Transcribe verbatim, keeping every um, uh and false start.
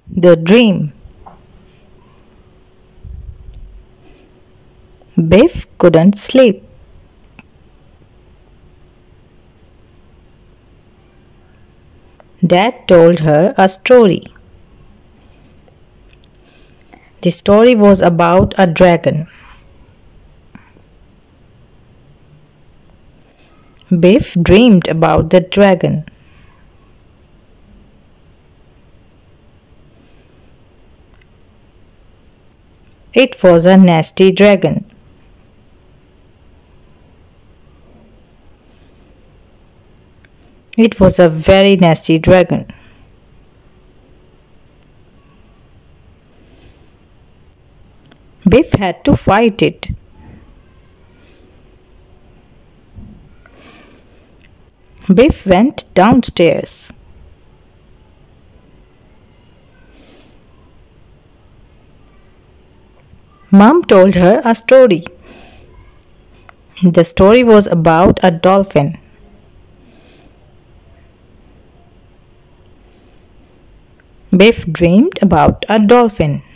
The dream. Biff couldn't sleep. Dad told her a story. The story was about a dragon. Biff dreamed about the dragon. It was a nasty dragon. It was a very nasty dragon. Biff had to fight it. Biff went downstairs. Mom told her a story. The story was about a dolphin. Biff dreamed about a dolphin.